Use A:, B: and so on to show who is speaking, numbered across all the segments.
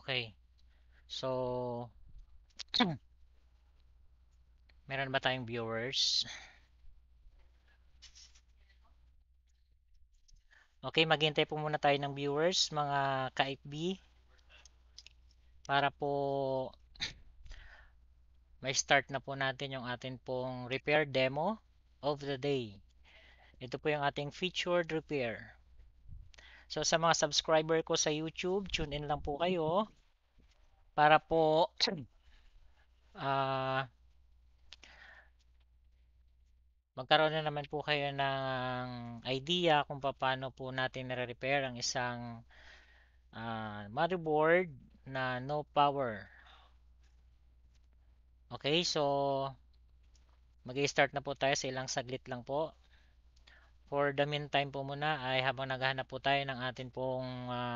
A: Okay. So, meron ba tayong viewers? Okay, maghintay po muna tayo ng viewers, mga ka-FB, para po may start na po natin yung atin pong repair demo of the day. Ito po yung ating featured repair. So, sa mga subscriber ko sa YouTube, tune in lang po kayo para po ah magkaroon na naman po kayo ng idea kung paano po natin nare-repair ang isang motherboard na no power. Okay, so mag-i-start na po tayo sa ilang saglit lang po. For the meantime po muna ay habang naghahanap po tayo ng atin pong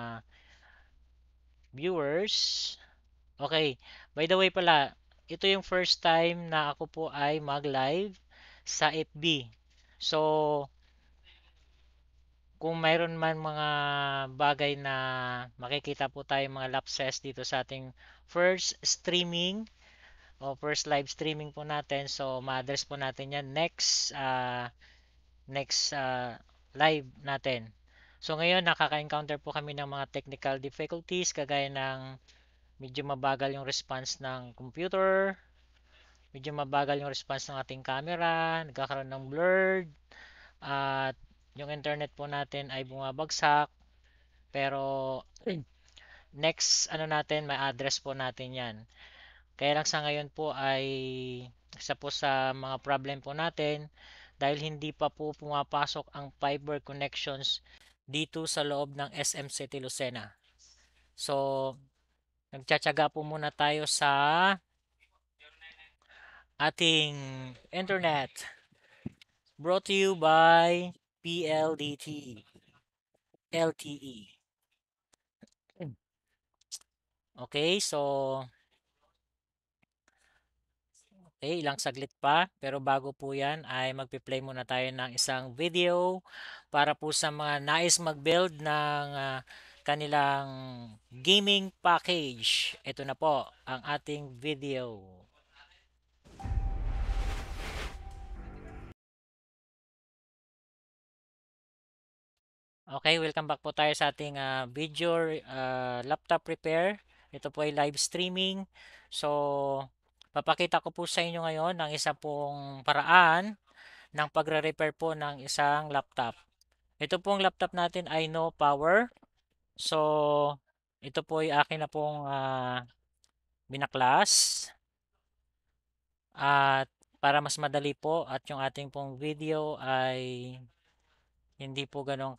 A: viewers. Okay, by the way pala, ito yung first time na ako po ay mag-live sa FB. So, kung mayroon man mga bagay na makikita po tayo mga lapses dito sa ating first streaming o first live streaming po natin, so ma-address po natin yan next live natin. So ngayon nakaka-encounter po kami ng mga technical difficulties kagaya ng medyo mabagal yung response ng computer, medyo mabagal yung response ng ating camera, nagkakaroon ng blurred, at yung internet po natin ay bumabagsak. Pero next ano natin, may address po natin yan. Kaya lang sa ngayon po ay isa po sa mga problem po natin dahil hindi pa po pumapasok ang fiber connections dito sa loob ng SM City Lucena. So, nagtsatsaga po muna tayo sa ating internet, brought to you by PLDT LTE. Okay, so okay, ilang saglit pa. Pero bago po yan ay magpi-play muna tayo ng isang video para po sa mga nais mag-build ng kanilang gaming package. Ito na po ang ating video. Okay, welcome back po tayo sa ating video laptop repair. Ito po ay live streaming. So, papakita ko po sa inyo ngayon ang isa pong paraan ng pagre-repair po ng isang laptop. Ito pong laptop natin ay no power. So, ito po ay akin na pong binaklas. At para mas madali po at yung ating pong video ay hindi po ganun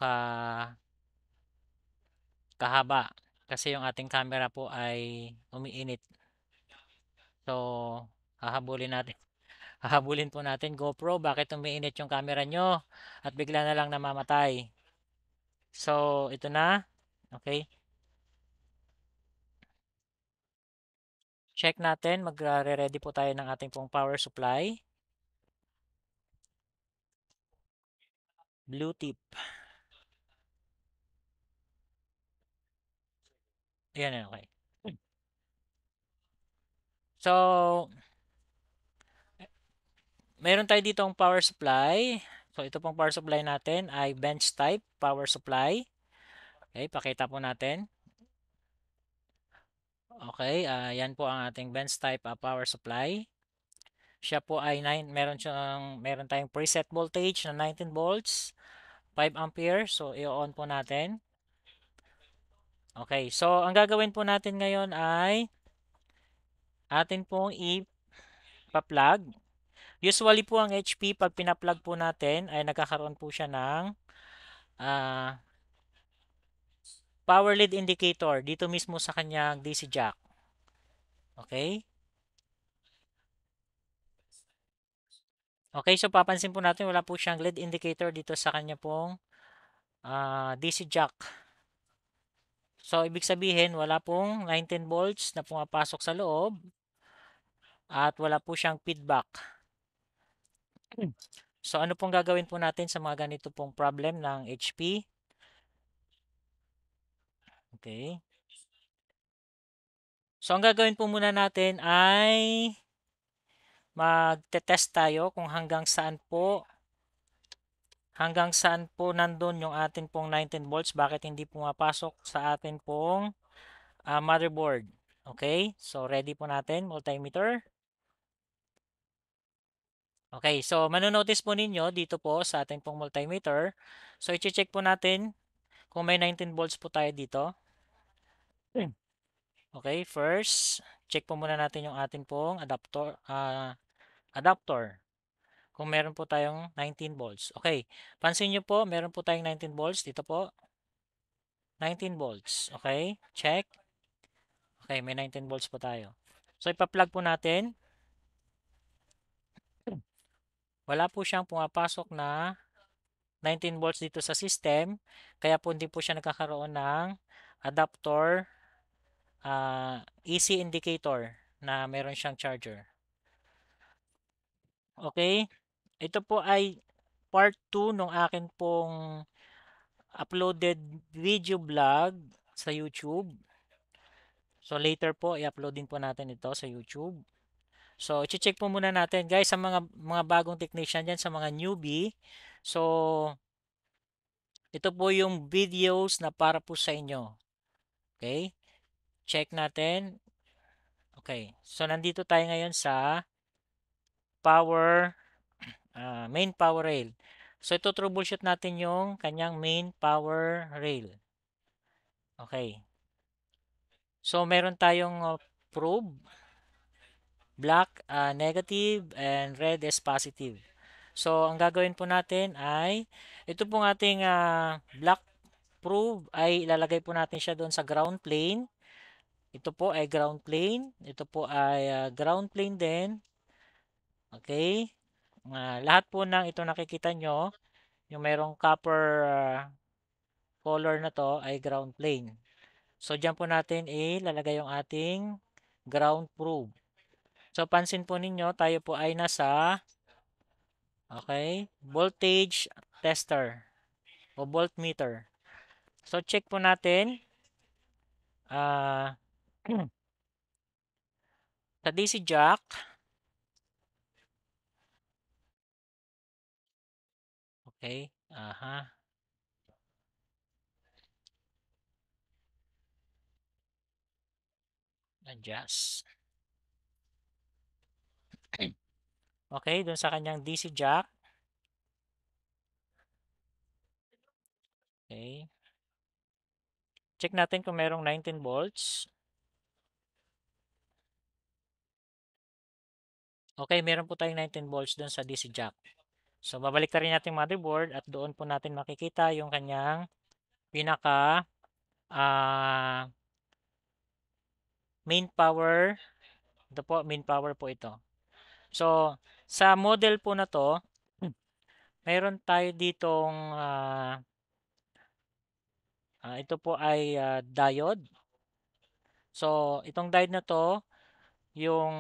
A: kahaba. Kasi yung ating camera po ay umiinit. So, hahabulin natin. Hahabulin po natin, GoPro, bakit umiinit yung camera nyo? At bigla na lang namamatay. So, ito na. Okay. Check natin. Magre-ready po tayo ng ating pong power supply. Blue tip. Ayan, okay. So, meron tayo dito ang power supply. So, ito pong power supply natin ay bench type power supply. Okay, pakita po natin. Okay, yan po ang ating bench type power supply. Siya po ay meron tayong preset voltage na 19 volts, 5 ampere. So, i-on po natin. Okay, so ang gagawin po natin ngayon ay atin pong i-plug. Usually po ang HP pag pina-plug po natin ay nagkakaroon po siya ng ah, power lead indicator dito mismo sa kanyang DC jack. Okay? Okay, so papansin po natin wala po siyang lead indicator dito sa kanya pong DC jack. So, ibig sabihin wala pong 19 volts na pumapasok sa loob at wala po siyang feedback. So, ano pong gagawin po natin sa mga ganito pong problem ng HP? Okay. So, ang gagawin po muna natin ay magte-test tayo kung hanggang saan po nandun yung atin pong 19 volts, bakit hindi pumapasok sa atin pong motherboard. Okay, so ready po natin, multimeter. Okay, so manonotice po ninyo dito po sa ating pong multimeter. So, i-check po natin kung may 19 volts po tayo dito. Okay, first, check po muna natin yung atin pong adapter. Kung meron po tayong 19 volts. Okay, pansin nyo po, meron po tayong 19 volts. Dito po, 19 volts. Okay, check. Okay, may 19 volts po tayo. So, ipa-plug po natin. Wala po siyang pumapasok na 19 volts dito sa system. Kaya po hindi po siya nagkakaroon ng adapter EC indicator na meron siyang charger. Okay, ito po ay part 2 nung akin pong uploaded video vlog sa YouTube. So, later po, i-upload din po natin ito sa YouTube. So, i-check po muna natin. Guys, sa mga bagong technician dyan, sa mga newbie. So, ito po yung videos na para po sa inyo. Okay? Check natin. Okay. So, nandito tayo ngayon sa main power rail. So, ito troubleshoot natin yung kanyang main power rail. Okay. So, meron tayong probe, black negative, and red is positive. So, ang gagawin po natin ay, ito pong ating black probe ay ilalagay po natin siya doon sa ground plane. Ito po ay ground plane. Ito po ay ground plane din. Okay. Lahat po ng ito nakikita nyo, yung merong copper color na to ay ground plane. So, dyan po natin ilalagay yung ating ground probe. So, pansin po ninyo, tayo po ay nasa voltage tester o voltmeter. So, check po natin sa DC jack. Okay, adjust. Okay, dun sa kanyang DC jack. Okay. Check natin kung merong 19 volts. Okay, meron po tayong 19 volts dun sa DC jack. So, babalik na rin natin motherboard at doon po natin makikita yung kanyang pinaka main power. Ito po, main power po ito. So, sa model po na to, mayroon tayo ditong ito po ay diode. So, itong diode na to, yung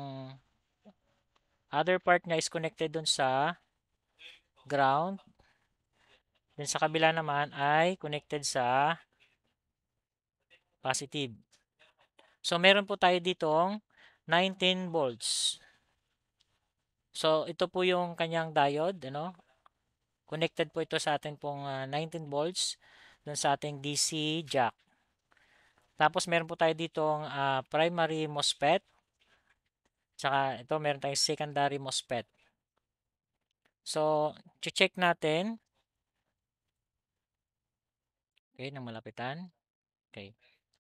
A: other part niya is connected dun sa ground. Then sa kabila naman ay connected sa positive. So, meron po tayo ditong 19 volts. So, ito po yung kanyang diode, ano? Connected po ito sa atin pong 19 volts dun sa ating DC jack. Tapos, meron po tayo ditong primary MOSFET. Tsaka, ito, meron tayong secondary MOSFET. So, check natin. Okay, nang malapitan. Okay.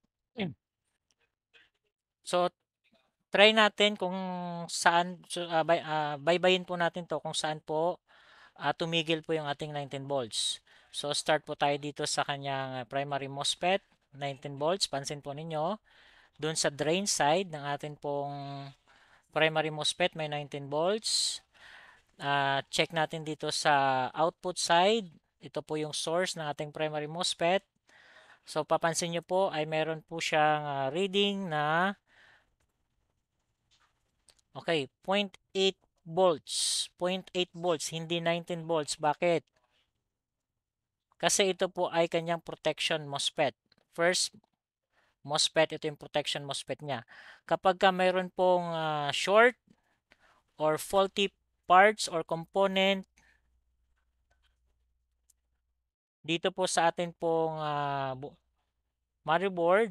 A: So, try natin kung saan, baybayin po natin to kung saan po tumigil po yung ating 19 volts. So, start po tayo dito sa kanyang primary MOSFET, 19 volts. Pansin po ninyo, dun sa drain side ng atin pong primary MOSFET may 19 volts. Check natin dito sa output side. Ito po yung source ng ating primary MOSFET. So, papansin nyo po ay meron po siyang reading na 0.8 volts. 0.8 volts, hindi 19 volts. Bakit? Kasi ito po ay kanyang protection MOSFET. First MOSFET, ito yung protection MOSFET niya. Kapag ka mayroon pong short or faulty parts or component dito po sa atin pong motherboard.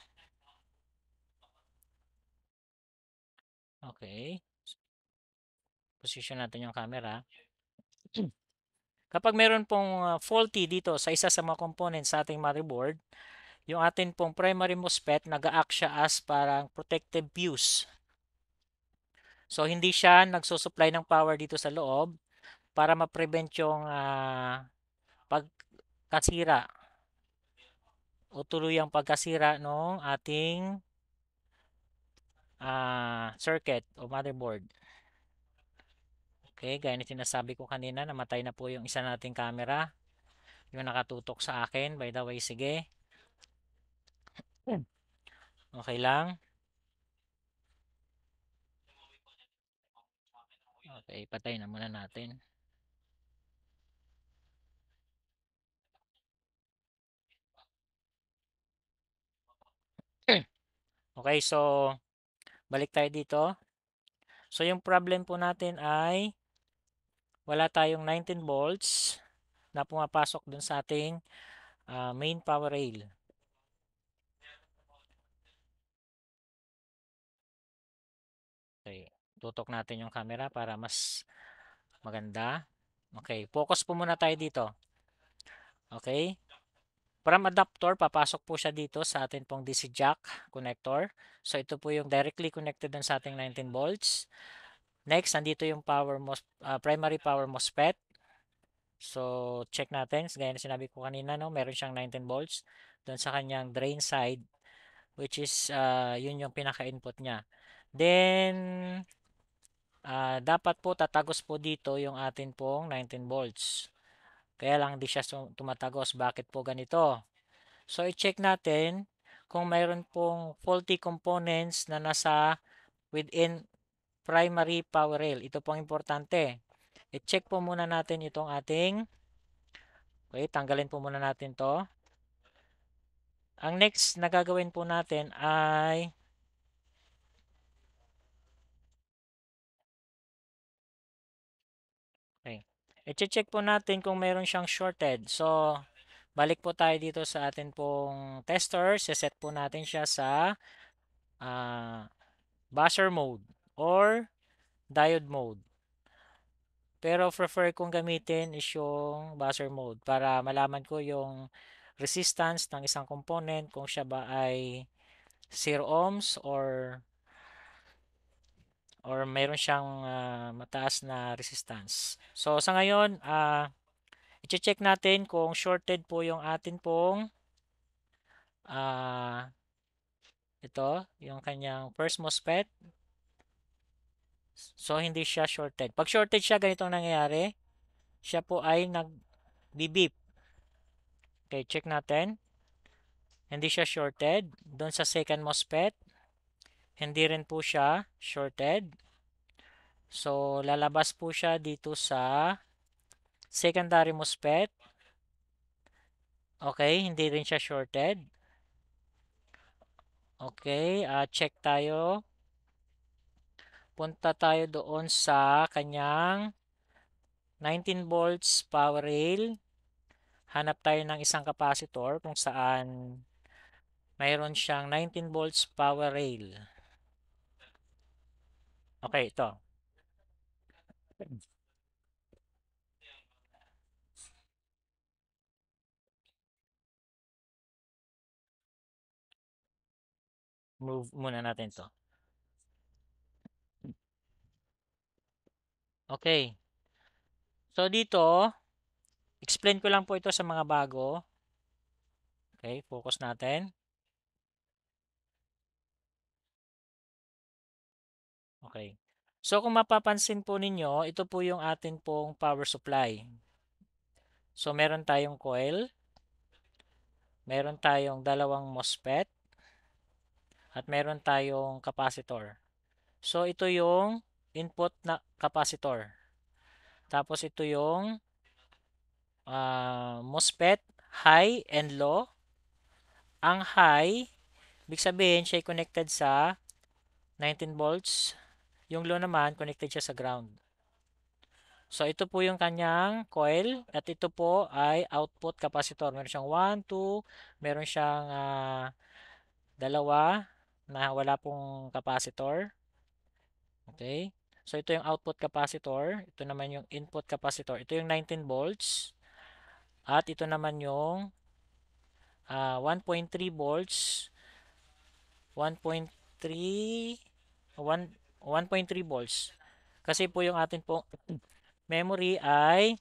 A: Okay. Position natin yung camera. Kapag mayroon pong faulty dito sa isa sa mga components sa ating motherboard, yung atin pong primary MOSFET nag-a-act siya as parang protective fuse. So, hindi siya nagsusupply ng power dito sa loob para ma-prevent yung pagkasira o tuluyang pagkasira ng ating circuit o motherboard. Okay, gaya na sinasabi ko kanina, namatay na po yung isa nating camera. Yung nakatutok sa akin, by the way, sige. Okay lang. Okay, patay na muna natin. Okay, so balik tayo dito. So yung problem po natin ay wala tayong 19 volts na pumapasok dun sa ating main power rail. Okay, tutok natin yung camera para mas maganda. Okay, focus po muna tayo dito. Okay? From adapter, papasok po siya dito sa atin pong DC jack connector. So, ito po yung directly connected dun sa ating 19 volts. Next, nandito yung primary power MOSFET. So, check natin. Gaya na sinabi ko kanina, no? Meron siyang 19 volts dun sa kanyang drain side, which is yun yung pinaka-input niya. Then, dapat po tatagos po dito yung atin pong 19 volts. Kaya lang di siya tumatagos. Bakit po ganito? So, i-check natin kung mayroon pong faulty components na nasa within primary power rail. Ito pong importante. I-check po muna natin itong ating, okay, tanggalin po muna natin to. Ang next na gagawin po natin ay, okay, i-check po natin kung mayroon siyang shorted. So, balik po tayo dito sa atin pong tester. Set po natin siya sa buzzer mode or diode mode. Pero prefer kong gamitin is yung buzzer mode para malaman ko yung resistance ng isang component kung siya ba ay 0 ohms or mayroon siyang mataas na resistance. So sa ngayon, i-check natin kung shorted po yung atin pong ito, yung kanyang first MOSFET. So hindi siya shorted. Pag shorted siya, ganito ang nangyayari. Siya po ay nag-beep. Okay, check natin. Hindi siya shorted. Doon sa second MOSFET, hindi rin po siya shorted. So, lalabas po siya dito sa secondary MOSFET. Okay, hindi rin siya shorted. Okay, check tayo. Punta tayo doon sa kanyang 19 volts power rail. Hanap tayo ng isang capacitor kung saan mayroon siyang 19 volts power rail. Okay, ito. Move muna natin to. Okay. So, dito, explain ko lang po ito sa mga bago. Okay, focus natin. Okay. So, kung mapapansin po ninyo, ito po yung atin pong power supply. So, meron tayong coil, meron tayong dalawang MOSFET, at meron tayong capacitor. So, ito yung input na capacitor. Tapos, ito yung MOSFET, high and low. Ang high, Ibig sabihin, siya ay connected sa 19 volts. Yung low naman, connected siya sa ground. So, ito po yung kanyang coil at ito po ay output capacitor. Meron siyang 1, 2, meron siyang dalawa na wala pong capacitor. Okay? So, ito yung output capacitor. Ito naman yung input capacitor. Ito yung 19 volts. At ito naman yung 1.3 volts. 1.3 1 1.3 volts. Kasi po yung atin pong memory ay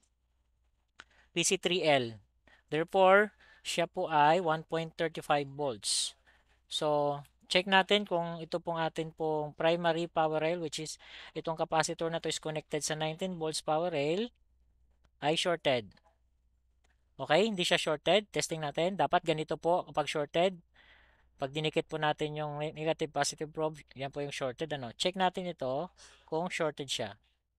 A: PC3L. Therefore, siya po ay 1.35 volts. So, check natin kung ito pong atin pong primary power rail, which is itong capacitor na to is connected sa 19 volts power rail, ay shorted. Okay, hindi siya shorted. Testing natin. Dapat ganito po kapag shorted. Pag dinikit po natin yung negative positive probe, yan po yung shorted. Ano? Check natin ito kung shorted siya.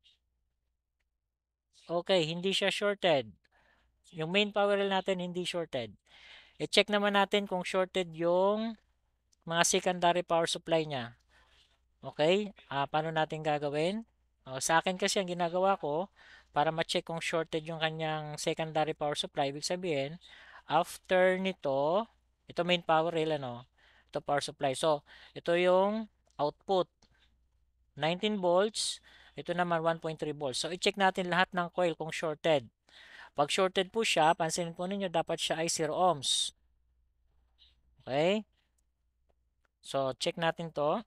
A: Okay, hindi siya shorted. Yung main power rail natin hindi shorted. I-check naman natin kung shorted yung mga secondary power supply niya. Okay? Paano natin gagawin? Sa akin kasi ang ginagawa ko, para ma-check kung shorted yung kanyang secondary power supply, ibig sabihin, after nito, ito main power rail, ano? Ito power supply. So, ito yung output. 19 volts. Ito naman 1.3 volts. So, i-check natin lahat ng coil kung shorted. Pag shorted po siya, pansinin po ninyo, dapat siya ay 0 ohms. Okay? So, check natin to.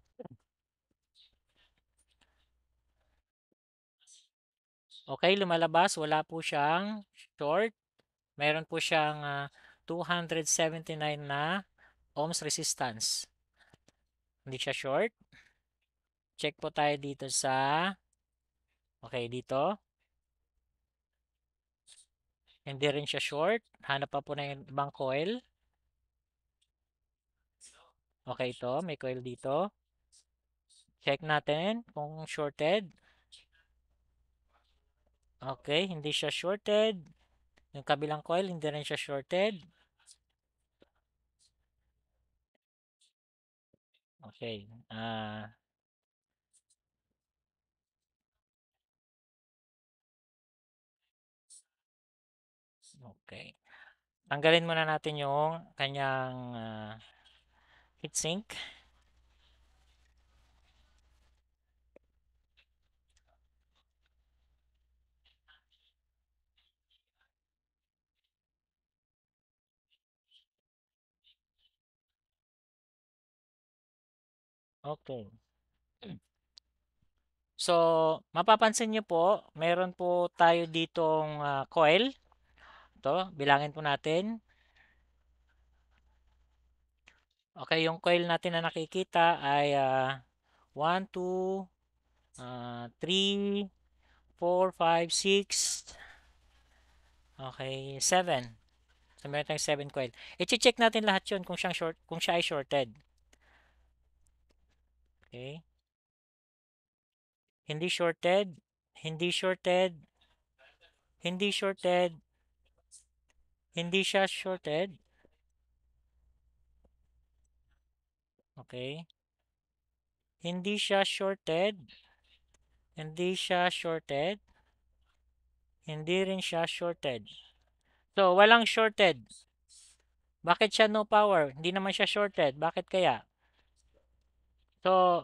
A: Okay, lumalabas. Wala po siyang short. Meron po siyang 279 na ohms resistance. Hindi siya short. Check po tayo dito sa, okay, dito. Hindi rin siya short. Hanap pa po na yung ibang coil. Okay, ito. May coil dito. Check natin kung shorted. Okay, hindi siya shorted. Yung kabilang coil, hindi rin siya shorted. Okay. Okay. Tanggalin muna natin yung kanyang heatsink. Okay. So, mapapansin nyo po, meron po tayo ditong coil. Ito, bilangin po natin. Okay, yung coil natin na nakikita ay 1, 2, 3, 4, 5, 6, okay, 7. So, meron tayong 7 coil. I-check natin lahat yun kung siya ay shorted. Okay. Hindi shorted, hindi shorted, hindi shorted, hindi siya shorted. Okay. Hindi siya shorted, hindi siya shorted, hindi rin siya shorted. So, walang shorted. Bakit siya no power? Hindi naman siya shorted. Bakit kaya? So,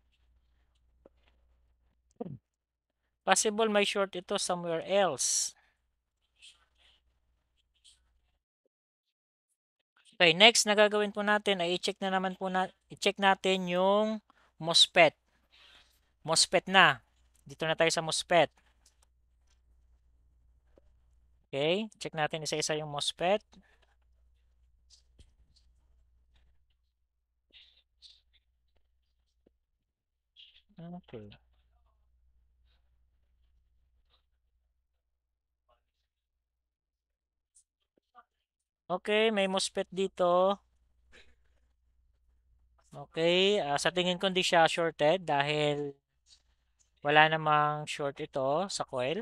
A: possible may short ito somewhere else. Okay, next na gagawin po natin ay i-check na naman po i-check natin yung MOSFET. MOSFET na. Dito na tayo sa MOSFET. Okay, check natin isa-isa yung MOSFET. Okay. Okay, may MOSFET dito. Okay, sa tingin ko hindi siya shorted dahil wala namang short ito sa coil.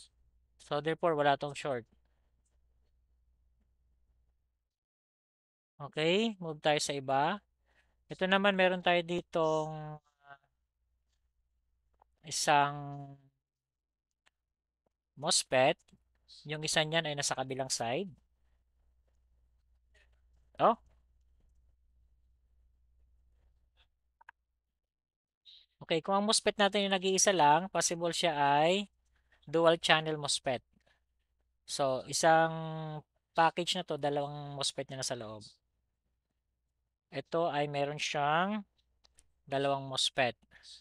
A: So therefore, wala tong short. Okay, move tayo sa iba. Ito naman meron tayo ditong isang MOSFET. Yung isa niyan ay nasa kabilang side. Oh, okay. Kung ang MOSFET natin yung nag-iisa lang, possible siya ay dual channel MOSFET. So, isang package na to, dalawang MOSFET na nasa loob. Ito ay meron siyang dalawang MOSFET.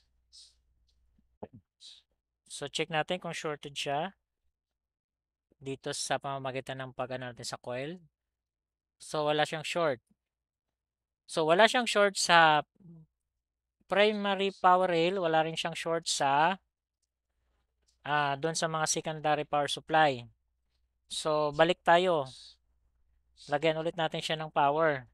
A: So, check natin kung shorted siya dito sa pamamagitan ng pag-ano natin sa coil. So, wala siyang short. So, wala siyang short sa primary power rail, wala rin siyang short sa doon sa mga secondary power supply. So, balik tayo. Lagyan ulit natin siya ng power.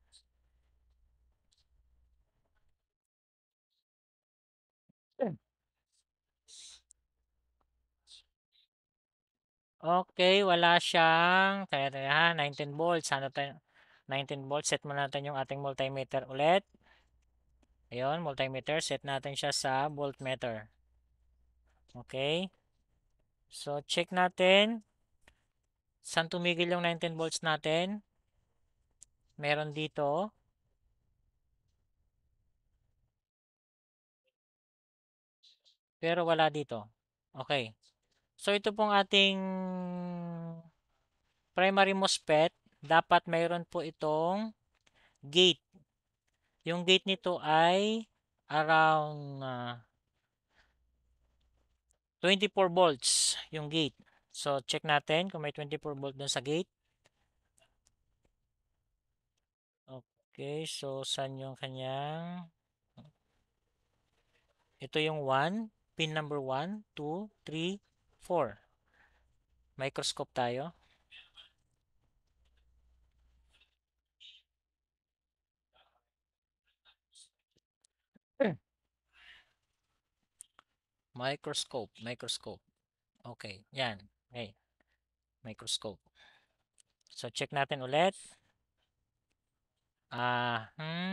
A: Okay, wala siyang, kaya ha, 19 volts. Ano tayo? 19 volts. Set muna natin yung ating multimeter ulit. Ayun, multimeter. Set natin siya sa voltmeter. Okay. So, check natin. Saan tumigil yung 19 volts natin? Meron dito. Pero wala dito. Okay. So, ito pong ating primary MOSFET. Dapat mayroon po itong gate. Yung gate nito ay around 24 volts yung gate. So, check natin kung may 24 volt dun sa gate. Okay, so saan yung kanyang... Ito yung 1, pin number 1, 2, 3, 4. Microscope tayo. Microscope. Okay, yan. Okay, microscope. So, check natin ulit. Ah,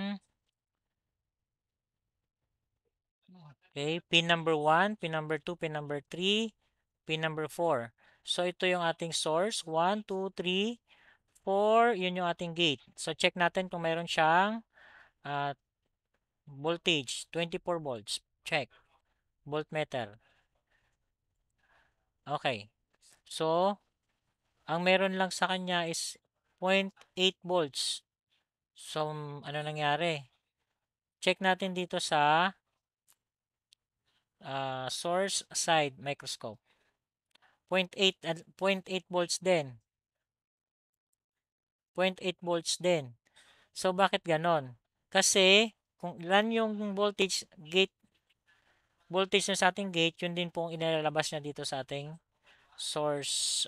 A: Okay, pin number 1, pin number 2, pin number 3, pin number 4. So, ito yung ating source. 1, 2, 3, 4. Yun yung ating gate. So, check natin kung mayroon siyang uh, voltage. 24 volts. Check. Voltmeter. Okay. So, ang meron lang sa kanya is 0.8 volts. So, ano nangyari? Check natin dito sa source side microscope. 0.8, 0.8 volts din. 0.8 volts din. So, bakit ganon? Kasi, kung ilan yung voltage na sa ating gate, yun din pong inilalabas niya dito sa ating source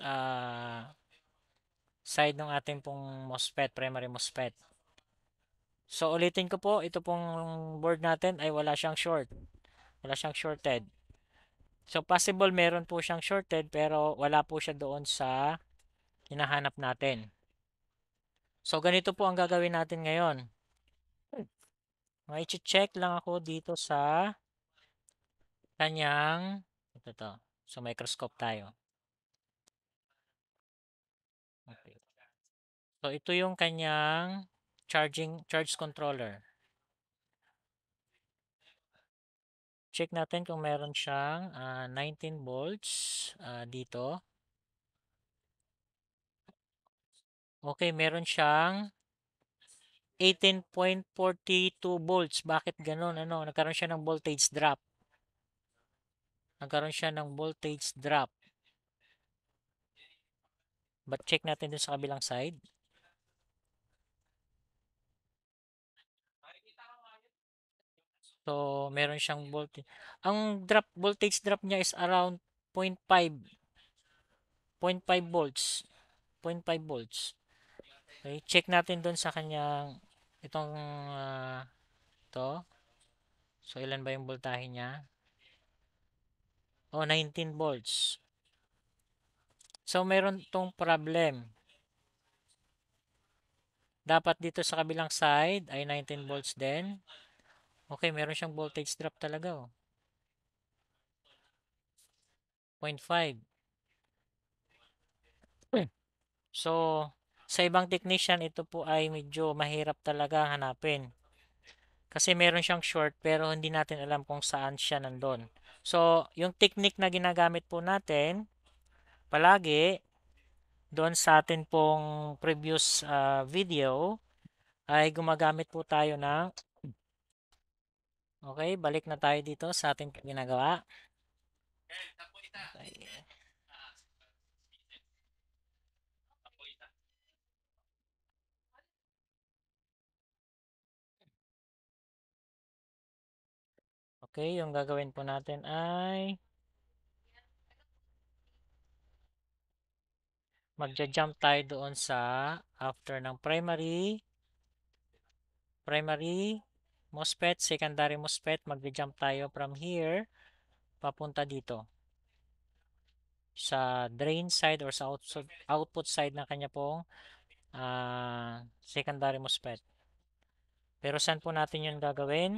A: side ng ating pong MOSFET, primary MOSFET. So, ulitin ko po, ito pong board natin ay wala siyang short. Wala siyang shorted. So, possible meron po siyang shorted pero wala po siya doon sa hinahanap natin. So, ganito po ang gagawin natin ngayon. May check lang ako dito sa kanyang, ito to. So, microscope tayo. Okay. So, ito yung kanyang charge controller. Check natin kung meron siyang 19 volts dito. Okay, meron siyang 18.42 volts. Bakit ganun? Ano? Nagkaroon siya ng voltage drop. Nagkaroon siya ng voltage drop. But check natin dun sa kabilang side. So, meron siyang voltage. Ang voltage drop niya is around 0.5 volts. 0.5 volts. Okay, check natin dun sa kanyang itong ito. So, ilan ba yung voltahe niya? Oh, 19 volts. So, meron tong problem. Dapat dito sa kabilang side ay 19 volts din. Okay, meron siyang voltage drop talaga, oh. 0.5. So, sa ibang technician, ito po ay medyo mahirap talaga hanapin. Kasi meron siyang short pero hindi natin alam kung saan siya nandun. So, yung technique na ginagamit po natin, palagi, doon sa atin pong previous video, ay gumagamit po tayo ng, okay, balik na tayo dito sa ating ginagawa. Okay. Okay, yung gagawin po natin ay magja-jump tayo doon sa after ng primary MOSFET, secondary MOSFET, magja-jump tayo from here papunta dito sa drain side or sa output side ng kanya pong secondary MOSFET. Pero saan po natin yun gagawin?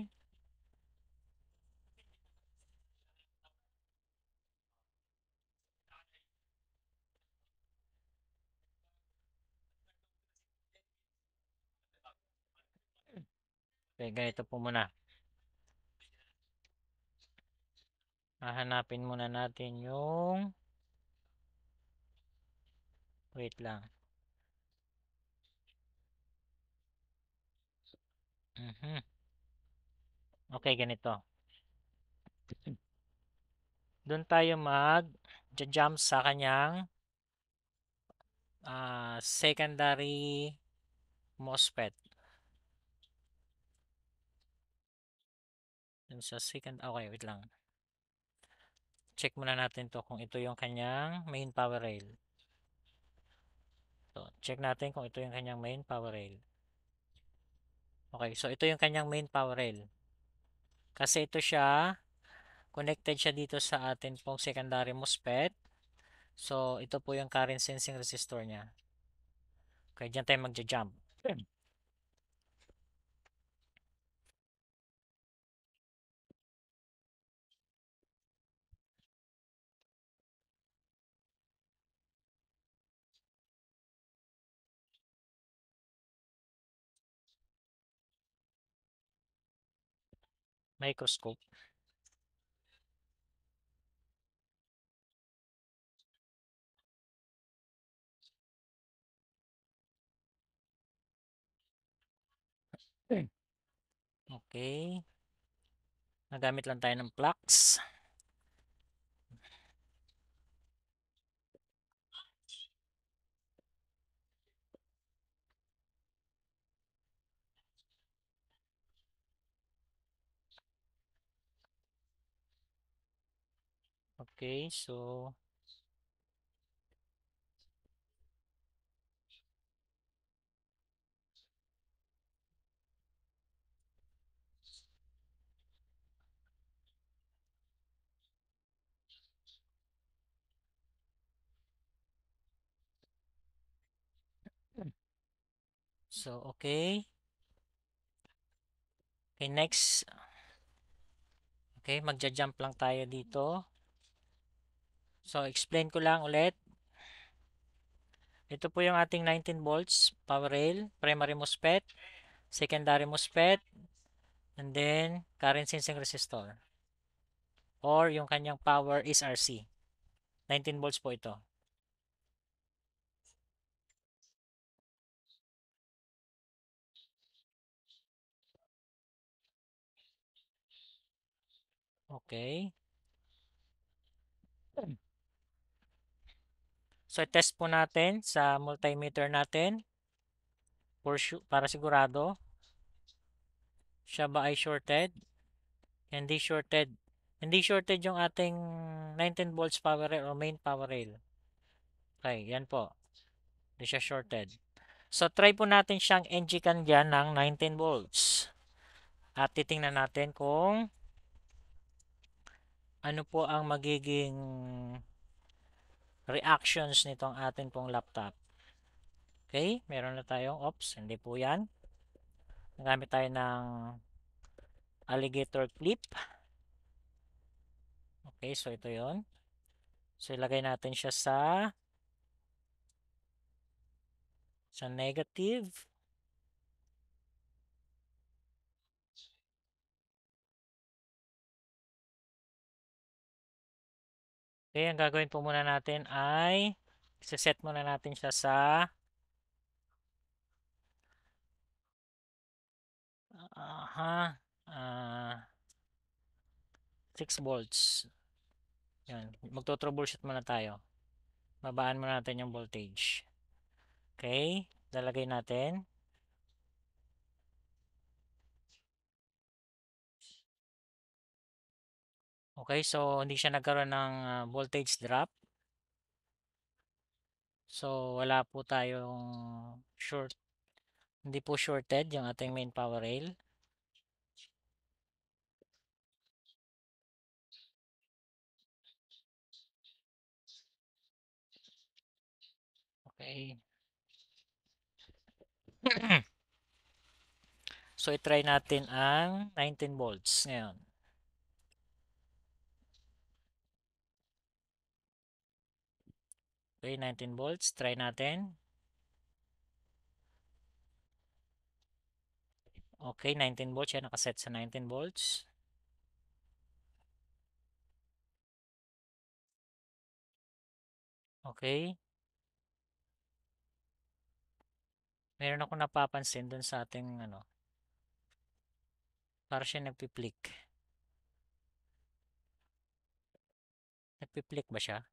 A: Okay, ganito po muna. Hahanapin muna natin yung wait lang. Okay, ganito. Doon tayo mag-jump sa kanyang secondary MOSFET. Dun sa second, okay, wait lang. Check muna natin to kung ito yung kanyang main power rail. So, check natin kung ito yung kanyang main power rail. Okay, so ito yung kanyang main power rail. Kasi ito siya, connected siya dito sa atin pong secondary MOSFET. So, ito po yung current sensing resistor niya. Okay, dyan tayo magja-jump. Microscope. Okay. Nagamit lang tayo ng flux. Okay, so okay. Okay, next. Okay, magja-jump lang tayo dito. So, explain ko lang ulit. Ito po yung ating 19 volts power rail, primary MOSFET, secondary MOSFET, and then current sensing resistor. Or yung kanyang power is RC. 19 volts po ito. Okay. So, test po natin sa multimeter natin para sigurado. Siya ba ay shorted? Hindi shorted. Hindi shorted yung ating 19 volts power rail o main power rail. Okay, yan po. Hindi siya shorted. So, try po natin siyang NG-can dyan ng 19 volts. At titingnan natin kung ano po ang magiging reactions nitong atin pong laptop. Okay, meron na tayong ops. Hindi po yan. Nagamit tayo ng alligator clip. Okay, so ito yon. So ilagay natin siya sa negative. Okay, ang gagawin po muna natin ay set muna natin siya sa 6 volts. Yan. Magto-troubleshoot muna tayo. Babaan muna natin yung voltage. Okay, lalagay natin. Okay, so hindi siya nagkaroon ng voltage drop. So wala po tayong short, hindi po shorted yung ating main power rail. Okay. So i-try natin ang 19 volts ngayon. Okay, 19 volts. Try natin. Okay, 19 volts. Yan, nakaset sa 19 volts. Okay. Meron ako napapansin dun sa ating ano. Para siya nagpi-flick. Nagpi-flick ba siya?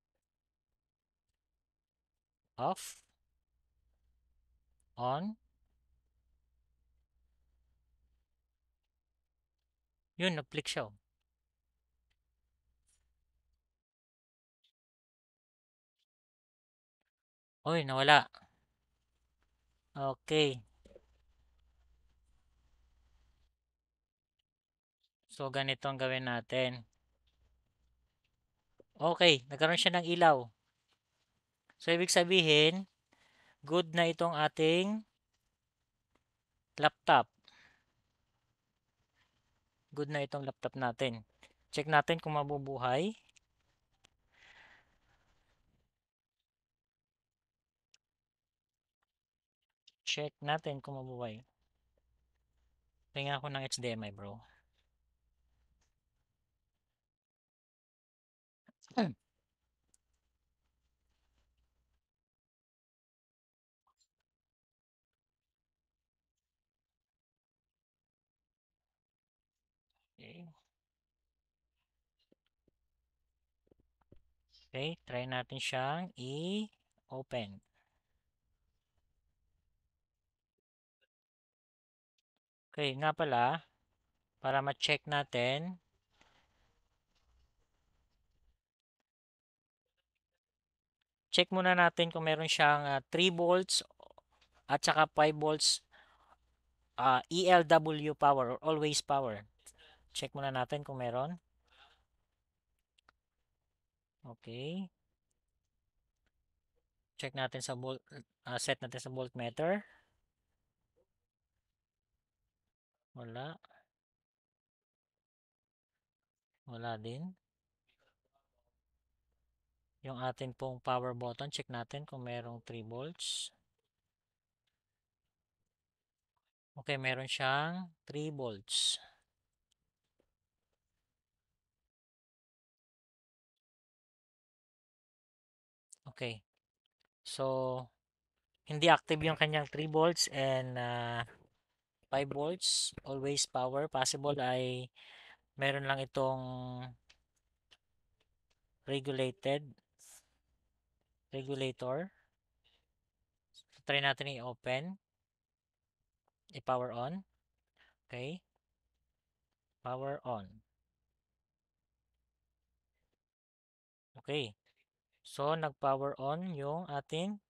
A: Off. On. Yun, nag-flick siya. Oy, nawala. Okay. So, ganito ang gawin natin. Okay, nagkaroon siya ng ilaw. So, ibig sabihin, good na itong ating laptop. Good na itong laptop natin. Check natin kung mabubuhay. Check natin kung mabubuhay. Tingnan ako ng HDMI, bro. Okay. Okay, try natin siyang i-open. Okay, nga pala, para ma-check natin, check muna natin kung meron siyang 3 volts at saka 5 volts ELW power or always power. Check muna natin kung meron. Okay. Check natin sa volt, set natin sa voltmeter. Wala. Wala din. Yung atin pong power button, check natin kung merong 3 volts. Okay, meron siyang 3 volts. Okay. So, hindi active yung kanyang 3 volts and 5 volts. Always power. Possible ay meron lang itong regulator. So, try natin i-open. I-power on. Okay. Power on. Okay. So, nag-power on yung ating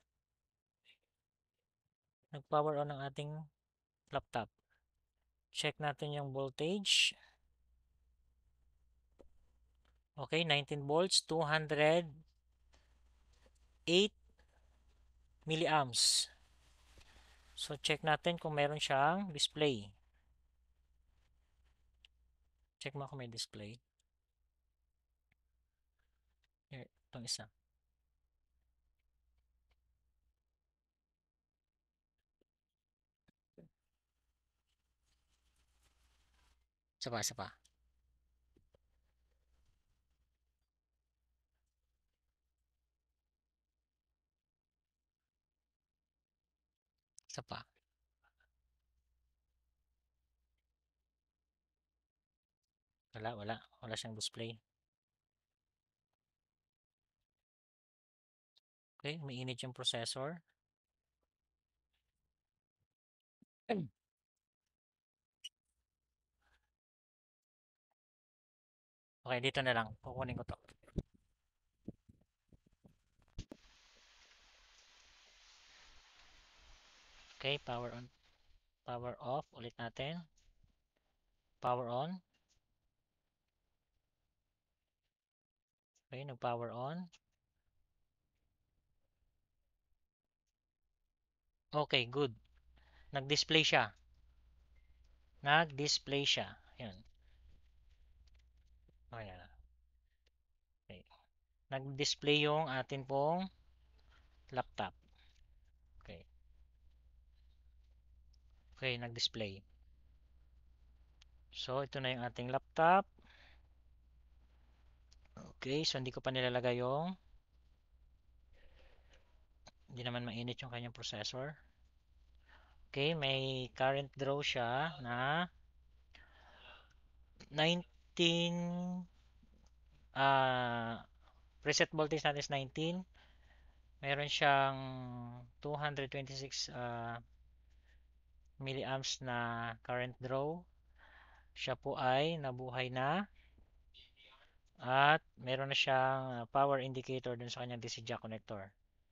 A: nag-power on ang ating laptop. Check natin yung voltage. Okay, 19 volts, 208 milliamps. So, check natin kung meron siyang display. Check mo kung may display. Here, itong isa. Isa pa, isa pa. Isa pa. Wala, wala. Wala siyang display. Okay, mainit yung processor. Okay, dito na lang. Kukunin ko to. Okay, power on. Power off. Ulit natin. Power on. Okay, nag-power on. Okay, good. Nag-display siya. Nag-display siya. Yan. Okay na. Okay. Nag-display yung atin pong laptop. Okay. Okay, nag-display. So, ito na yung ating laptop. Okay, so hindi ko pa nilalagay yung hindi naman mainit yung kanyang processor. Okay, may current draw siya na 19 preset voltage natin is 19. Meron siyang 226 milliamps na current draw. Siya po ay nabuhay na at meron na siyang power indicator dun sa kanyang DC jack connector.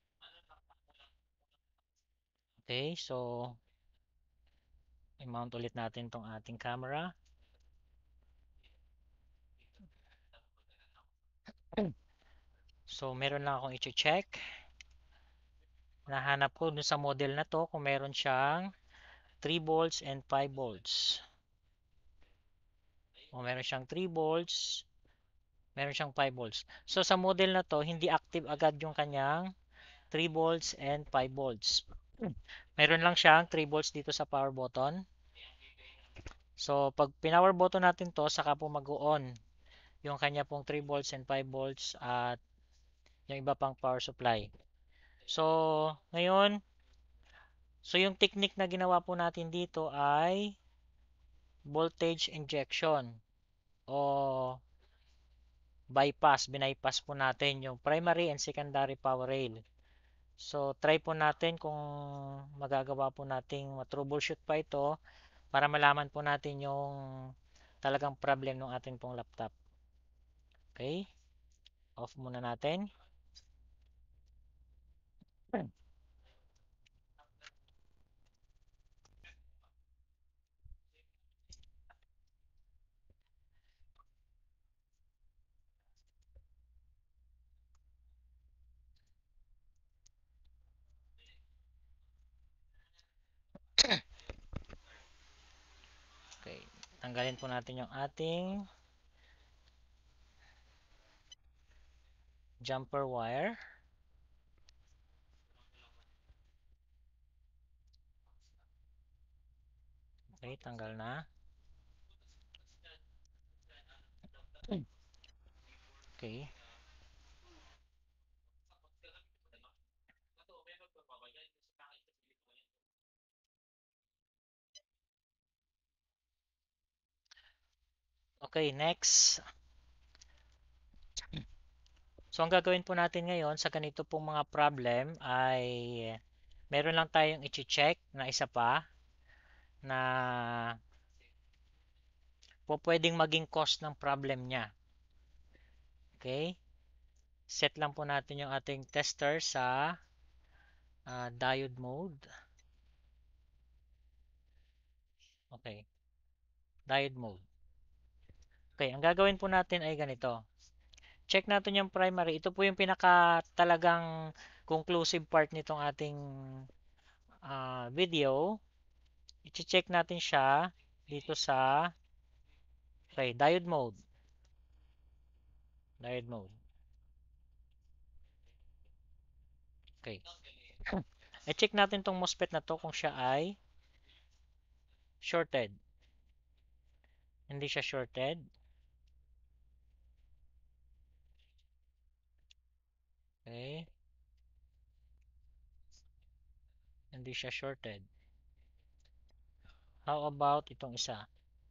A: Okay, so i-mount ulit natin tong ating camera. So meron lang akong i-check. Nahanap ko dun sa model na to kung meron siyang 3 volts and 5 volts. O meron siyang 3 volts, meron siyang 5 volts. So sa model na to, hindi active agad yung kanyang 3 volts and 5 volts. Meron lang siyang 3 volts dito sa power button. So pag pinower button natin to, saka po mag-on yung kanya pong 3 volts and 5 volts at yung iba pang power supply. So ngayon, so yung technique na ginawa po natin dito ay voltage injection o bypass. Bypass po natin yung primary and secondary power rail. So, try po natin kung magagawa po nating troubleshoot pa ito para malaman po natin yung talagang problem ng ating pong laptop. Okay? Off muna natin. Okay. Tanggalin po natin yung ating jumper wire. Okay, tanggal na. Okay. Okay, next. So, ang gagawin po natin ngayon sa ganito pong mga problem ay meron lang tayong i-check na isa pa na po pwedeng maging cause ng problem niya. Okay? Set lang po natin yung ating tester sa diode mode. Okay. Diode mode. Okay, ang gagawin po natin ay ganito. Check natin yung primary. Ito po yung pinaka talagang conclusive part nitong ating video, i-check natin siya dito sa diode mode. Diode mode. Okay. I-check natin tong MOSFET na to kung siya ay shorted. Hindi siya shorted. Okay. Hindi siya shorted. How about itong isa?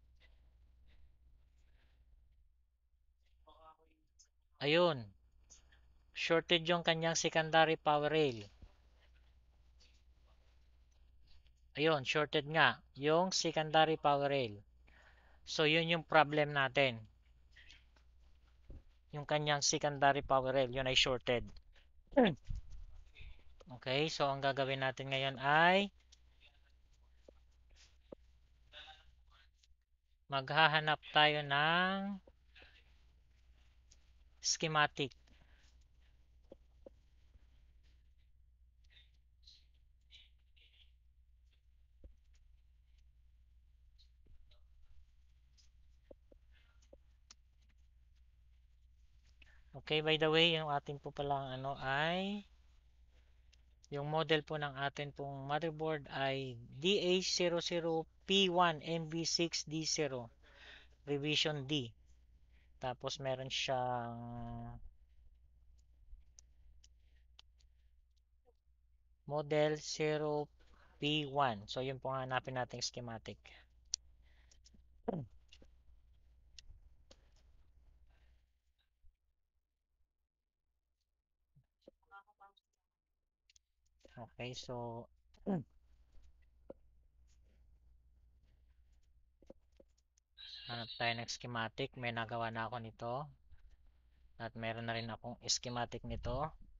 A: Ayun. Shorted yung kanyang secondary power rail. Ayun, shorted nga. Yung secondary power rail. So, yun yung problem natin. Yung kanyang secondary power rail, yun ay shorted. Okay, so ang gagawin natin ngayon ay maghahanap tayo ng schematic. Okay, by the way, yung ating po palang ano ay yung model po ng atin pong motherboard ay DA00P1 MV6D0 Revision D. Tapos meron siyang model 0P1. So yun po nga hanapin nating schematic. Okay, so hanap tayo ng schematic. May nagawa na ako nito. At meron na rin akong schematic nito.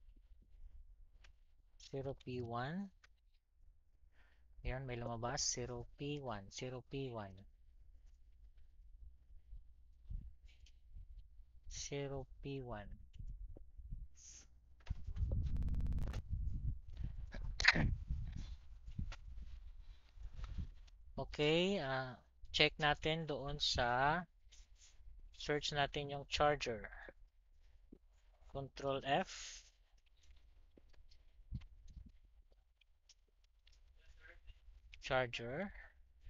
A: 0P1. Yan, may lumabas. 0P1. 0P1. 0P1. Okay, check natin doon sa search natin yung charger. Control F. Charger.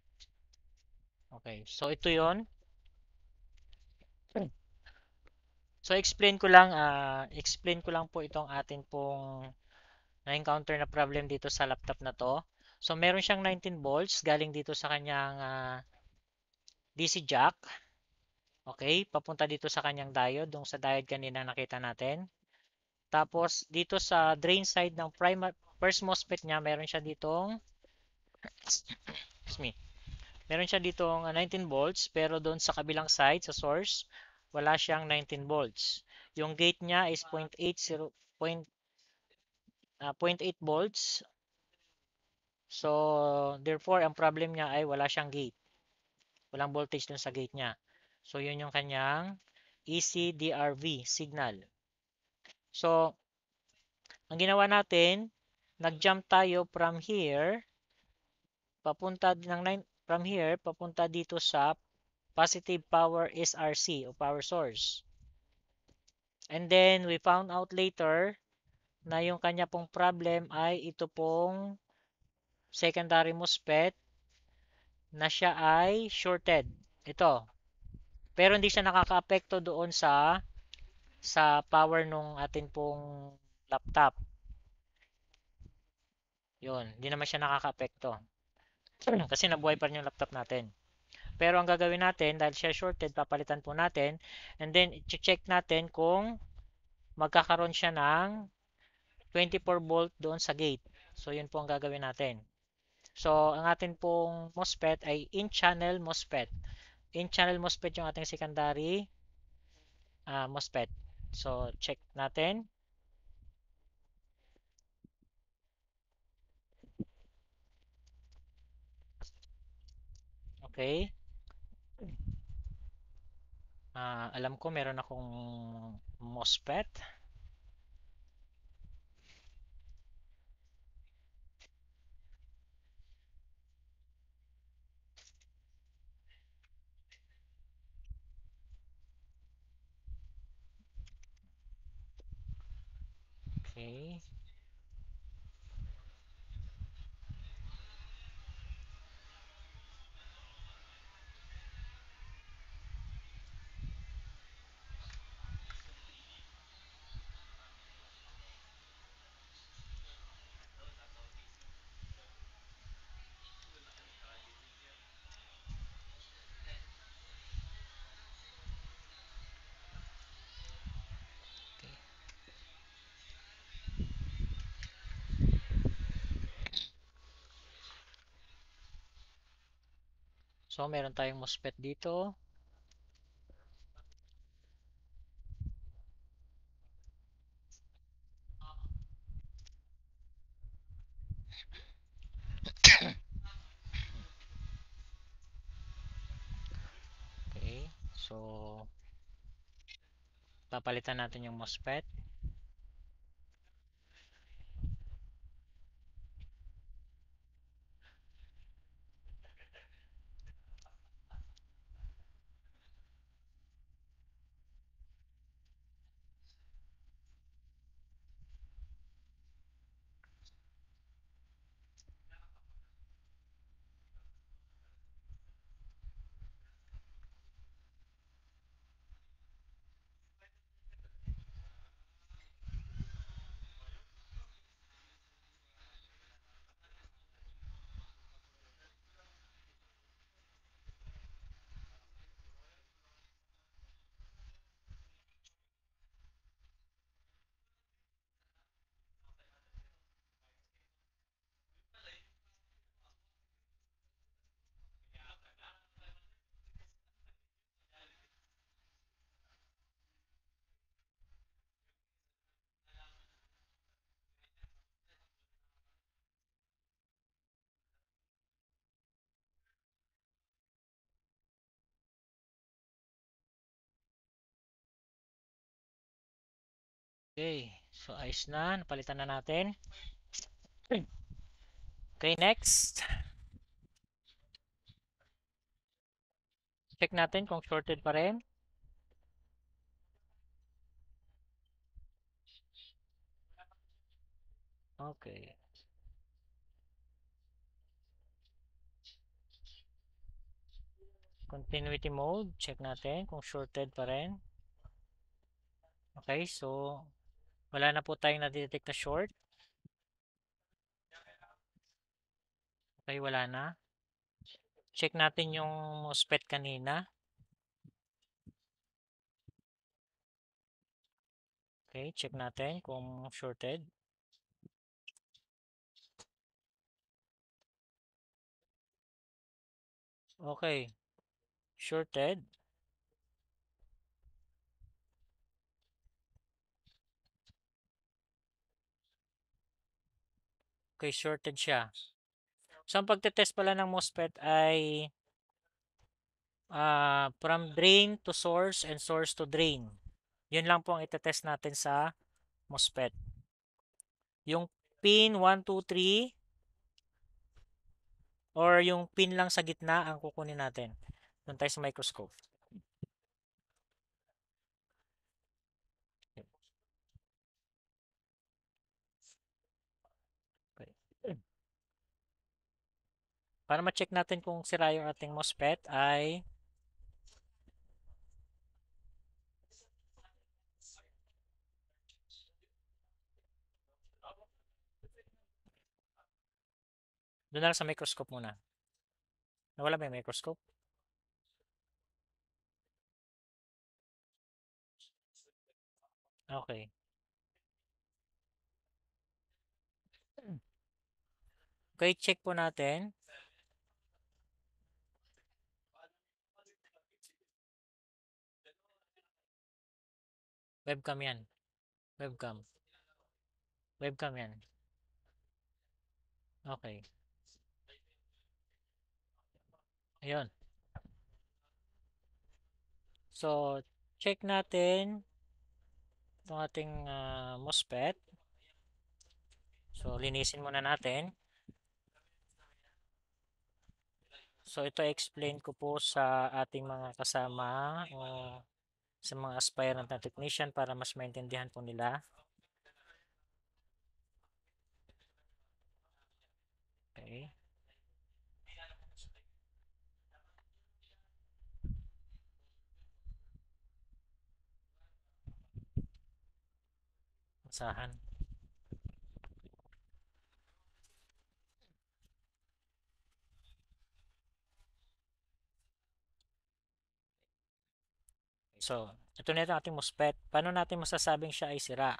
A: Okay, so ito yon. So explain ko lang po itong atin pong na-encounter na problem dito sa laptop na to. So meron siyang 19 volts galing dito sa kanyang DC jack. Okay, papunta dito sa kanyang diode, dong sa diode kanina nakita natin. Tapos dito sa drain side ng first MOSFET niya, meron siya ditong excuse me. Meron siya ditong 19 volts pero doon sa kabilang side sa source, wala siyang 19 volts. Yung gate niya is 0.8 volts. So, therefore, ang problem niya ay wala siyang gate. Walang voltage dun sa gate niya. So, yun yung kanyang ECDRV signal. So, ang ginawa natin, nag-jump tayo from here, papunta dito sa positive power SRC o power source. And then, we found out later na yung kanya pong problem ay ito pong secondary MOSFET na siya ay shorted. Ito. Pero hindi siya nakakaapekto doon sa power nung atin pong laptop. Yun, hindi naman siya nakakaapekto. Kasi nabuhay pa rin yung laptop natin. Pero ang gagawin natin, dahil siya shorted, papalitan po natin. And then, i-check natin kung magkakaroon siya ng 24 volt doon sa gate. So, yun po ang gagawin natin. So, ang atin pong MOSFET ay in-channel MOSFET. In-channel MOSFET yung ating secondary MOSFET. So, check natin. Okay. Alam ko meron akong MOSFET. Okay. Okay. So, meron tayong MOSFET dito. Okay. So, papalitan natin yung MOSFET. Okay. So, ayos na. Napalitan na natin. Okay, next. Check natin kung shorted pa rin. Okay. Continuity mode. Check natin kung shorted pa rin. Okay, so wala na po tayong nadetect na short. Okay, wala na. Check natin yung MOSFET kanina. Okay, check natin kung shorted. Okay, shorted. Okay, shorted siya. So, ang pagtetest pala ng MOSFET ay from drain to source and source to drain. Yun lang po ang itetest natin sa MOSFET. Yung pin 1, 2, 3 or yung pin lang sa gitna ang kukunin natin. Doon tayo sa microscope. Okay. Para ma-check natin kung sira yung ating MOSFET ay doon na lang sa microscope muna. Nawala ba yung microscope? Okay. Okay, check po natin. Webcam yan. Webcam. Webcam yan. Okay. Ayun. So, check natin itong ating MOSFET. So, linisin muna natin. So, ito explain ko po sa ating mga kasama o sa mga aspirant na technician para mas maintindihan po nila. Okay. Basahan. So, ito na yung ating MOSFET. Paano natin masasabing siya ay sira?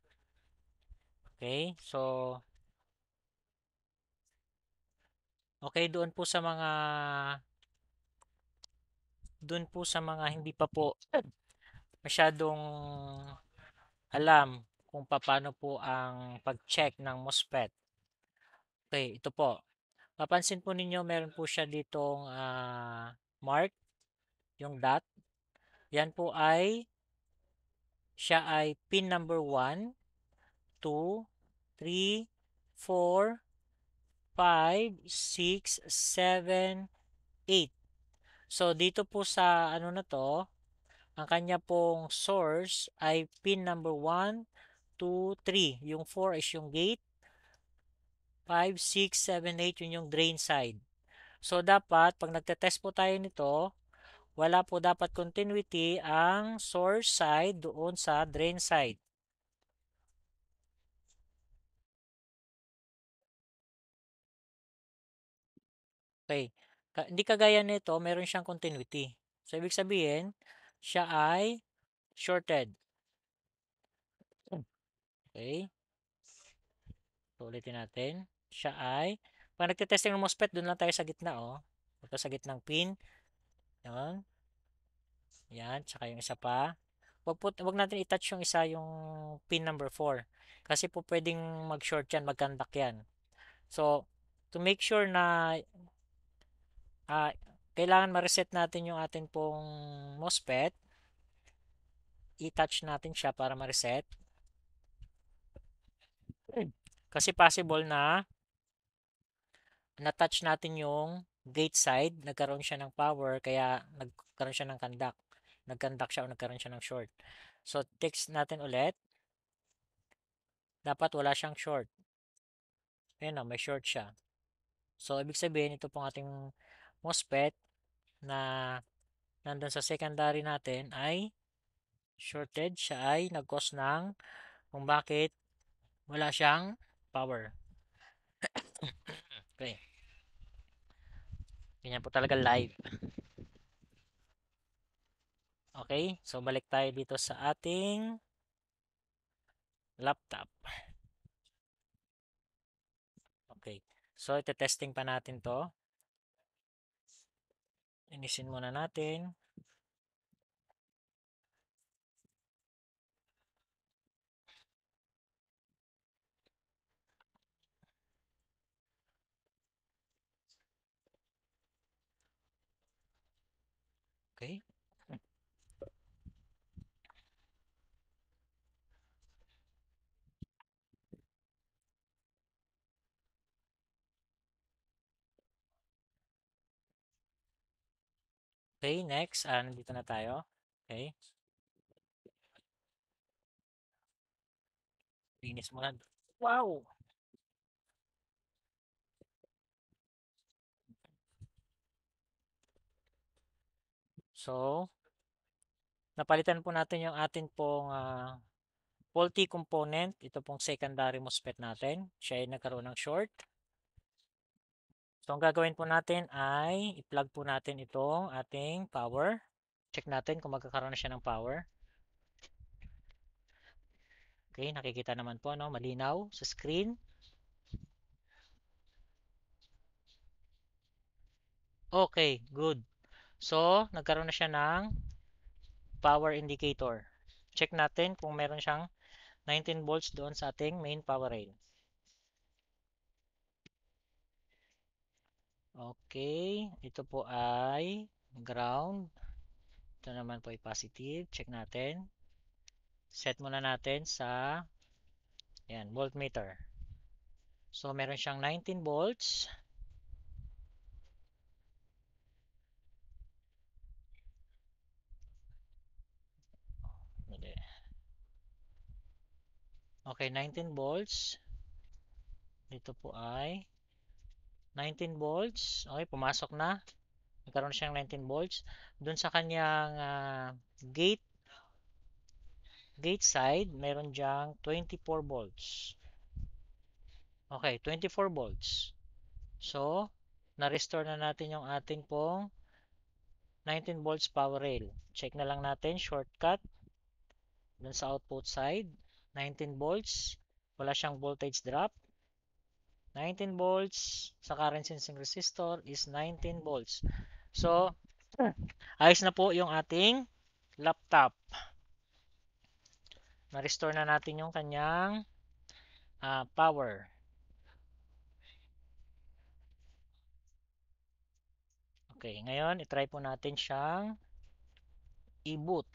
A: Okay. So, okay, doon po sa mga hindi pa po masyadong alam kung paano po ang pag-check ng MOSFET. Okay, ito po. Papansin po ninyo meron po siya ditong mark, yung dot. Yan po siya ay pin number 1, 2, 3, 4, 5, 6, 7, 8. So, dito po sa ano na to, ang kanya pong source ay pin number 1, 2, 3. Yung 4 is yung gate. 5, 6, 7, 8 yun yung drain side. So, dapat, pag nagtetest po tayo nito, wala po dapat continuity ang source side doon sa drain side. Okay. Hindi kagaya nito, meron siyang continuity. So, ibig sabihin, siya ay shorted. Okay. So, ulitin natin. Siya ay, pag nagtetesting ng MOSFET, doon lang tayo sa gitna, oh. Ito sa gitnang pin. Yan. Yan. Tsaka yung isa pa. Wag natin i-touch yung isa, yung pin number 4. Kasi po pwedeng mag-short yan, mag-conduct yan. So, to make sure na ah, kailangan ma-reset natin yung atin pong MOSFET, i-touch natin siya para ma-reset. Kasi possible na na-touch natin yung gate side, nagkaroon siya ng power, kaya nagkaroon siya ng conduct. Nag-conduct siya o nagkaroon siya ng short. So, text natin ulit. Dapat wala siyang short. Ayan o, may short siya. So, ibig sabihin, ito pong ating MOSFET na nandun sa secondary natin ay shorted. Siya ay nag-cause ng kung bakit wala siyang power. Okay. Ganyan po talaga live. Okay. So, balik tayo dito sa ating laptop. Okay. So, ite-testing pa natin to. Inisin muna natin. Okay. Okay, next. Nandito na tayo. Okay. Linis muna. Wow! So, napalitan po natin yung atin pong faulty component. Ito pong secondary MOSFET natin. Siya ay nagkaroon ng short. So, ang gagawin po natin ay i-plug po natin itong ating power. Check natin kung magkakaroon na siya ng power. Okay, nakikita naman po, no? Malinaw sa screen. Okay, good. So, nagkaroon na siya ng power indicator. Check natin kung meron siyang 19 volts doon sa ating main power rail. Okay, ito po ay ground. Ito naman po ay positive. Check natin. Set muna natin sa yan, voltmeter. So, meron siyang 19 volts. Okay, 19 volts. Dito po ay 19 volts. Okay, pumasok na. Nagkaroon siyang 19 volts. Doon sa kanyang gate side, meron diyang 24 volts. Okay, 24 volts. So, na-restore na natin yung ating pong 19 volts power rail. Check na lang natin, shortcut. Dun sa output side, 19 volts. Wala siyang voltage drop. 19 volts sa current sensing resistor is 19 volts. So, ayos na po yung ating laptop. Na-restore na natin yung kanyang power. Okay, ngayon, itry po natin siyang i-boot.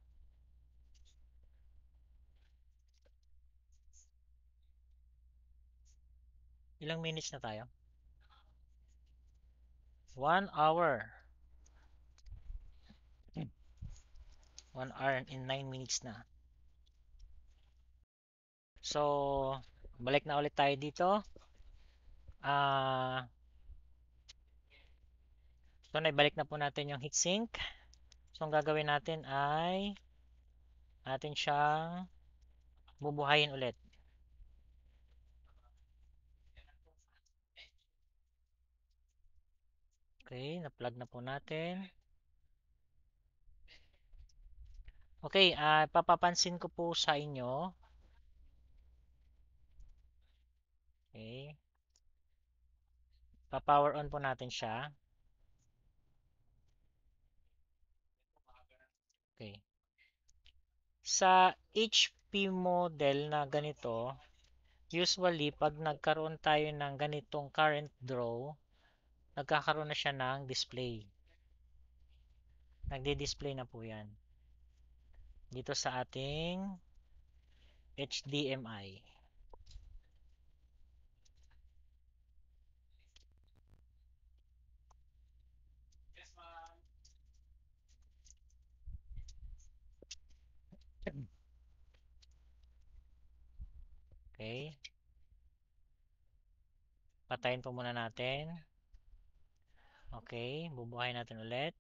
A: Ilang minutes na tayo? 1 hour. 1 hour and 9 minutes na. So, balik na ulit tayo dito. So, naibalik na po natin yung heatsink. So, ang gagawin natin ay atin siyang bubuhayin ulit. Okay, na-plug na po natin. Okay, papapansin ko po sa inyo. Okay. Pa-power on po natin siya. Okay. Sa HP model na ganito, usually pag nagkaroon tayo ng ganitong current draw, nagkakaroon na siya ng display. Nagdi-display na po yan. Dito sa ating HDMI. Okay. Patayin po muna natin. Okay. Bubuhayin natin ulit.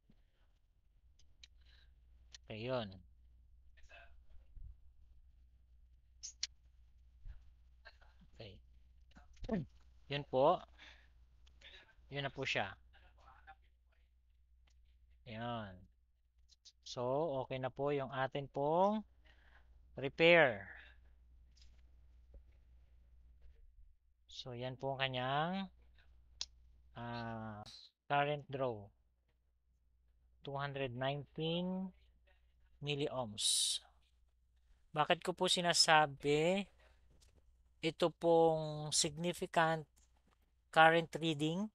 A: Okay, yun. Okay. Yun po. Yun na po siya. Yun. So, okay na po yung atin pong repair. So, yan po ang kanyang current draw. 219 milliohms. Bakit ko po sinasabi ito pong significant current reading?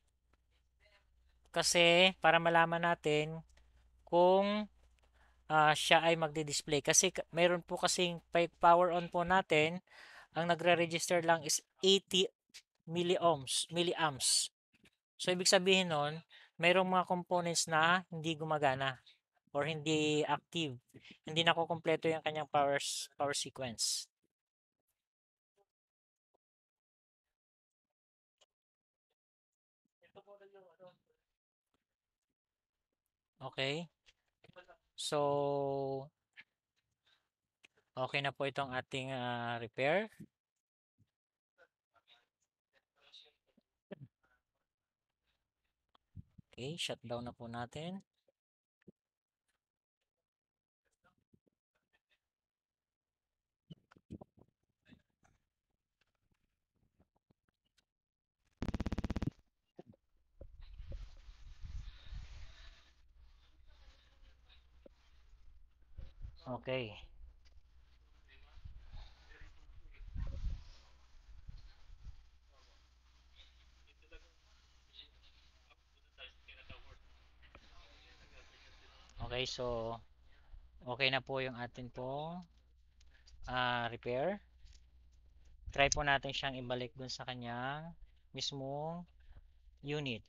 A: Kasi para malaman natin kung siya ay magdi-display. Kasi mayroon po kasing power on po natin, ang nagre-register lang is 80 milliamps. So, ibig sabihin nun, mayroong mga components na hindi gumagana or hindi active. Hindi nakukumpleto yung kanyang power sequence. Okay? So, okay na po itong ating repair. Okay, shutdown na po natin. Okay. Okay, so okay na po yung atin pong repair. Try po natin siyang ibalik dun sa kanyang mismong unit.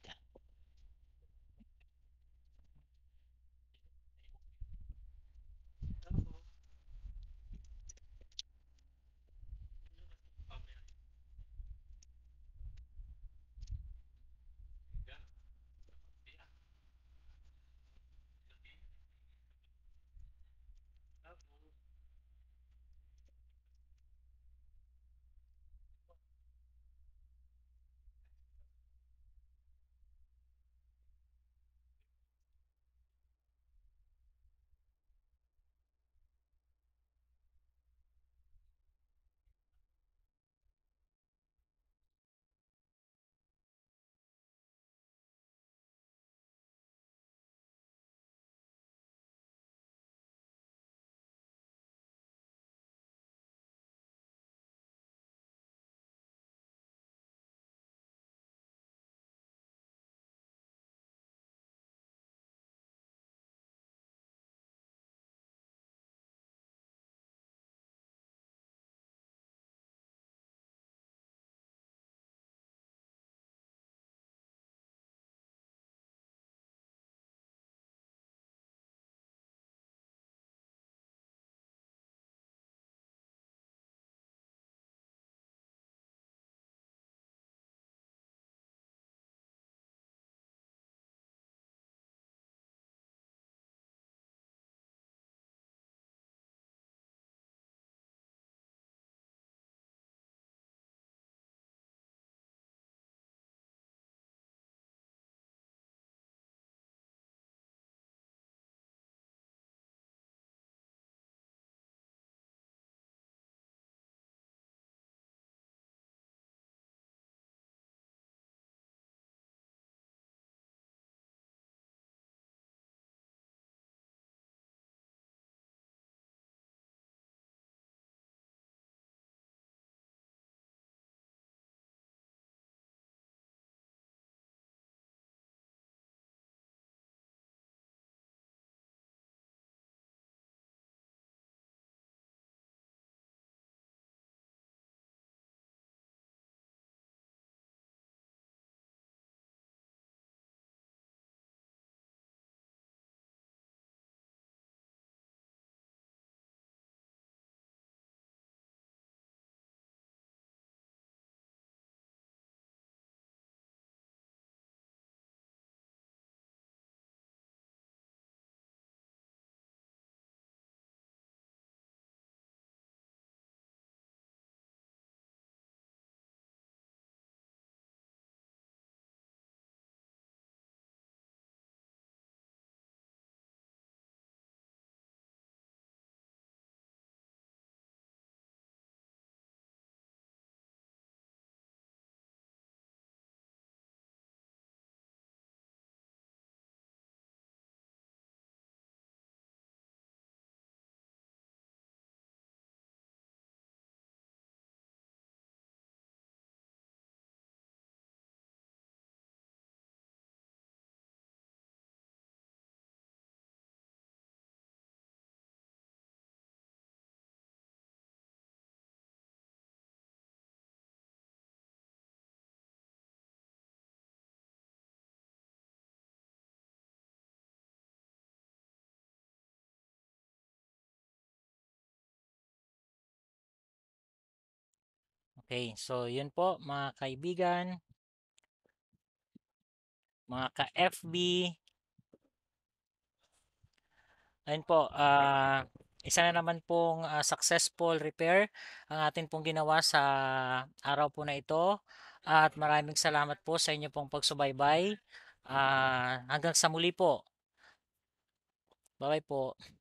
A: Okay, so yun po mga kaibigan, mga ka-FB, ayun po, isa na naman pong successful repair ang atin pong ginawa sa araw po na ito. At maraming salamat po sa inyo pong pagsubaybay. Hanggang sa muli po. Bye-bye po.